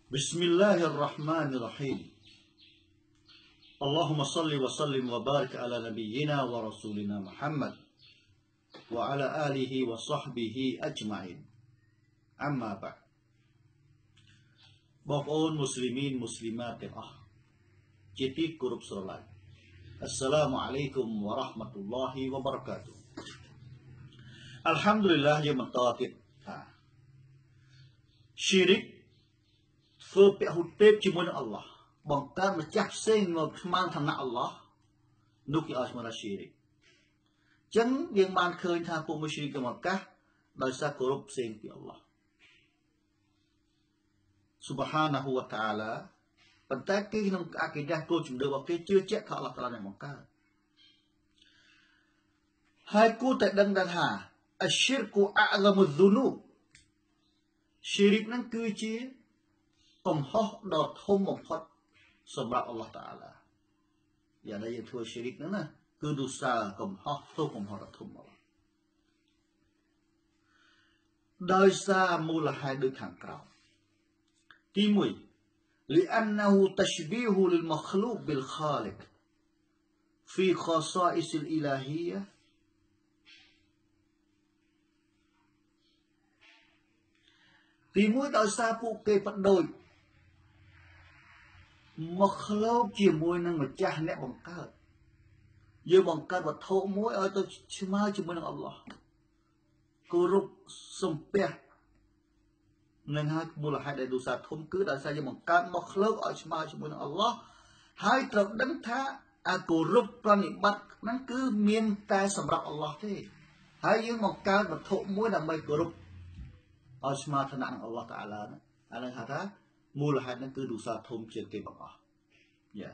Bismillahirrahmanirrahim. Allahumma salli wa sallim wa barik ala nabiyyina wa rasulina Muhammad wa ala alihi wa sahbihi ajma'in. Amma ba'd. បងប្អូនមូស្លីមីនមូស្លីម៉ាតទាំងអស់ជាទីគោរពស្រឡាញ់ Assalamu alaikum wa rahmatullahi wa barakatuh. Alhamdulillah យើងបន្តទៀតថា Syirik ធ្វើពហុទេពជាមួយនឹងអល់ឡោះបង្កើនម្ចាស់ផ្សេងមកស្មើឋានៈអល់ឡោះនោះគេឲ្យឈ្មោះថា Syirik អញ្ចឹងយើងបានឃើញថាពួកមុស្លីមក្នុងឱកាសដោយសារគោរពផ្សេងពីអល់ឡោះ Subhanahu wa ta'ala ប៉ុន្តែគេក្នុងអាគីដាគោលជំនឿរបស់គេជឿជាក់ថាអល់ឡោះតាឡានឹងបង្កើតហើយគួរតែដឹងថា Asyirku a'zamu dhunub Syirik នឹងគឺជាកំហុសដ៏ធំបំផុតសម្រាប់អល់ឡោះតាឡាយ៉ាងណាយើងធ្វើ Syirik ហ្នឹងណាគឺទុសាកំហុសទោសកំហុសដ៏ធំមកដោយសារមូលហេតុដូចខាងក្រោម ទី1 لأنه تشبيه للمخلوق بالخالق في خصائص الإلهيةទី1ដោយសារពួកគេបដូចមកឃ្លោកជាមួយនឹងម្ចាស់អ្នកបង្កើតយើងបង្កើតវត្ថុមួយឲ្យទៅស្មើជាមួយនឹងអល់ឡោះគោរពសំពះនឹងហើយមូលហេតុដែលទុសាធំគឺដោយសារយើងបង្កើតមកឃ្លោកឲ្យស្មើជាមួយនឹងអល់ឡោះហើយត្រូវដឹងថាអាគោរពប្រណិប័តហ្នឹងគឺមានតែសម្រាប់អល់ឡោះទេហើយយើងបង្កើតវត្ថុមួយដើម្បីគោរពឲ្យស្មើឋានៈនឹងអល់ឡោះតាអាឡាហ្នឹងអានឹងហៅថាមូលហេតុហ្នឹងគឺទុសាធំជាងគេបងអស់យ៉ា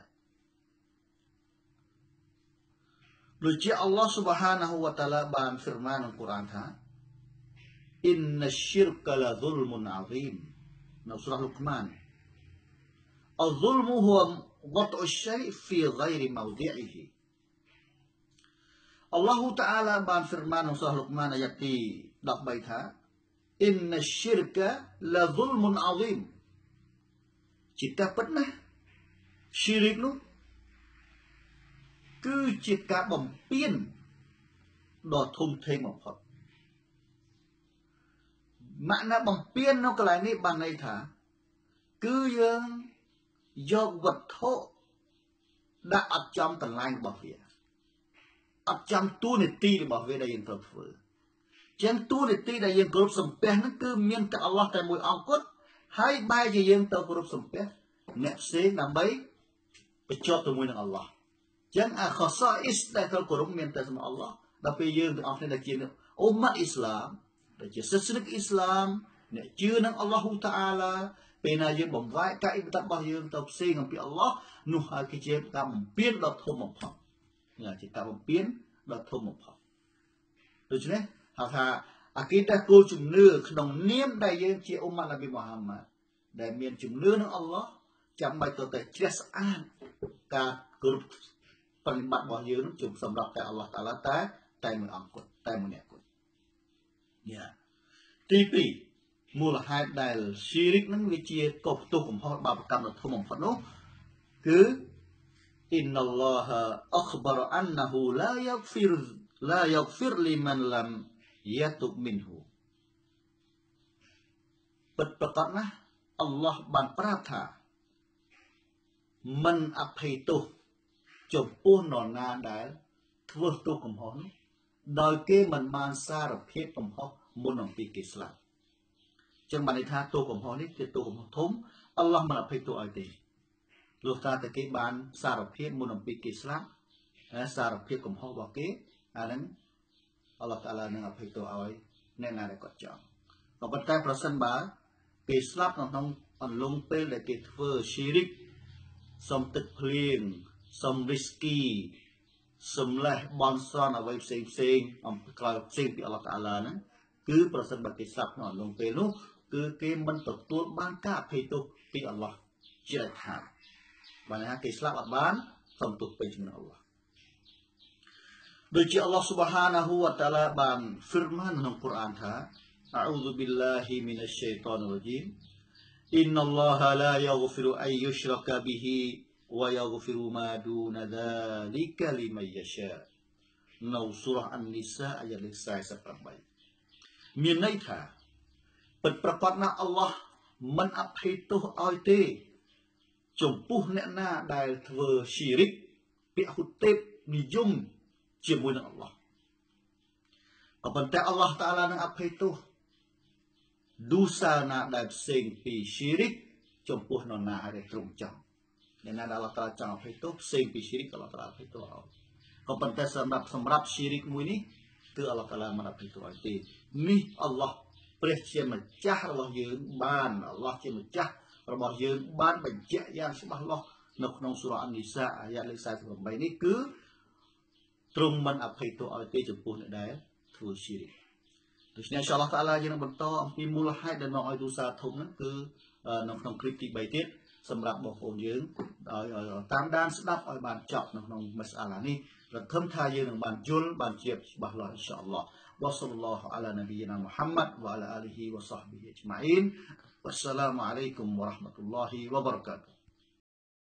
ដូចជាអល់ឡោះ Subhanahu wa ta'ala បានហ្វឺរម៉ានក្នុងកូរ៉ានថា Inna syirka la zulmun azim នៅសូរ៉ាលុកម៉ាន Al-zulmu huwa wad'u syai' fi ghairi mawdi'ihi អល់ឡោះ Ta'ala បានហ្វឺរម៉ានក្នុងសូរ៉ាលុកម៉ានអាយ៉ាត់ទី13ថា Inna syirka la zulmun azim ជាការពិតណាស់ Syirik នោះគឺជាការបំពានដ៏ធំធេងបំផុតម៉ាក់ណាបំពាននៅកន្លែងនេះបានន័យថាគឺយើងយកវត្ថុដាក់អត់ចំកន្លែងរបស់វាអត់ចំតួនាទីរបស់វាដែលយើងត្រូវធ្វើចឹងតួនាទីដែលយើងគោរពសំពះហ្នឹងគឺមានតែអល់ឡោះតែមួយអង្គគត់ហើយបែរជាយើងទៅគោរពសំពះអ្នកផ្សេងដើម្បីបញ្ជាប់ជាមួយនឹងអល់ឡោះចឹងអាខសអ៊ីសដែលត្រូវគោរពមានតែសម្រាប់អល់ឡោះដល់ពេលយើងទាំងអស់គ្នាដែលជាអ៊ុម៉ាត់អ៊ីស្លាមដែលជាសាសនិកអ៊ីស្លាមអ្នកជឿនឹងអល់ឡោះតាអាឡាពេលណាយើងបំបែកការអ៊ីបាដាតរបស់យើងទៅផ្សេងអំពីអល់ឡោះនោះហើយគឺជាការបំពានដ៏ធំបំផុតជាការបំពានដ៏ធំបំផុតដូច្នេះហៅថាអាគីដាគោលជំនឿក្នុងនាមដែលយើងជាអ៊ុម៉ាត់នប៊ីមូហាម៉ាត់ដែលមានជំនឿនឹងអល់ឡោះចាំបាច់ទៅតែជ្រះស្អាតការគោរពបរិបត្តិរបស់យើងជុំសម្រាប់តែអល់ឡោះតាឡាតែមួយអង្គគត់តែមួយអ្នកគត់យ៉ាទី2មូលហេតុដែល Syirik នឹងវាជាកុសទោសកំហុសបាបកម្មដ៏ធំបំផុតនោះគឺ Innallaha akhbara annahu la yaghfir liman lam yatub minhu ពិតប្រាកដណាស់អល់ឡោះបានប្រាប់ថាមិនអភ័យទោសចំពោះនរណាដែលធ្វើទោសកំហុសនោះដោយគេមិនបានសារភាពកំហុសមុនអំពីគេស្លាប់ចឹងបានន័យថាទោសកំហុសនេះជាទោសកំហុសធំអល់ឡោះមិនអភ័យទោសឲ្យទេលុះត្រាតែគេបានសារភាពមុនអំពីគេស្លាប់សារភាពកំហុសរបស់គេអាហ្នឹងអល់ឡោះតាឡានឹងអភ័យទោសឲ្យអ្នកណាដែលគាត់ចង់ក៏ប៉ុន្តែប្រសិនបើគេស្លាប់ក្នុងអន្លង់ពេលដែលគេធ្វើ Syirik សុំទឹកភ្លៀងសុំ risky សំលេះបន់ស្រន់អ្វីផ្សេងអំពីក្រៅផ្សេងពីអល់ឡោះតាឡាហ្នឹងគឺប្រសិនបើគេស្លាប់ក្នុងអន្លង់ពេលនោះគឺគេមិនទទួលបានការអភ័យទោសពីអល់ឡោះជាដាច់ខាតបានថាគេស្លាប់អត់បានសុំទោសពេញជាមួយអល់ឡោះដូចជាអល់ឡោះ Subhanahu wa ta'ala បានហ្វឺរម៉ានក្នុងកូរ៉ានថា A'udzu billahi minasy syaithanir rajim Innallaha la yaghfiru an yushraka bihi wa yaghfiru ma duna dzalika liman yasha នៅសូរ៉ាអាននីសាអាយ៉ាលេខ48មានន័យថាពិតប្រាកដណាស់អល់ឡោះមិនអភ័យទោសឲ្យទេចំពោះអ្នកណាដែលធ្វើស៊ីរិកពាក្យហ៊ុទេបនិយមជាមួយនឹងអល់ឡោះក៏ប៉ុន្តែអល់ឡោះតាឡានឹងអភ័យទោសឌូសាណាដែលផ្សេងពីស៊ីរិកចំពោះនរណាដែលត្រង់ចំអ្នកណាដែលអល់ឡោះតាឡាចង់អភ័យទោសផ្សេងពីស៊ីរិកអល់ឡោះតាឡាអភ័យទោសឲ្យក៏ប៉ុន្តែសម្រាប់ស៊ីរិកមួយនេះគឺអល់ឡោះតាឡាមិនអភ័យទោសឲ្យទេនេះអល់ឡោះព្រះជាម្ចាស់របស់យើងបានអល់ឡោះជាម្ចាស់របស់យើងបានបញ្ជាក់យ៉ាងច្បាស់លាស់នៅក្នុងសូរ៉ាអាននីសាអាយ៉ាលេខ48នេះគឺទ្រង់មិនអភ័យទោសឲ្យទេចំពោះអ្នកដែលធ្វើស៊ីរិកដូច្នេះអល់ឡោះតាឡាយើងនឹងបន្តអំពីមូលហេតុដែលនាំឲ្យទូសាធំហ្នឹងគឺនៅក្នុងគ្លីបទី3ទៀតសម្រាប់បងប្អូនយើងឲ្យតាមដានស្ដាប់ឲ្យបានចប់នៅក្នុងមស្អាឡានេះរំភើបថាយើងនឹងបានយល់បានជាច្បាស់លាស់អ៊ីនសាអល់ឡោះវ៉ាសលឡោះអាឡានប៊ីណាមូហាម៉ាត់វ៉ាអាឡាអាលីហ៊ីវ៉ាសហ្ប៊ីអ៊ីអ៊ីជ្ម៉ាអ៊ីនវ៉ាស្សឡាមអាឡៃគុំវ៉ារ៉ាហ្មាតុលឡោះវ៉ាបារកាតុហ៍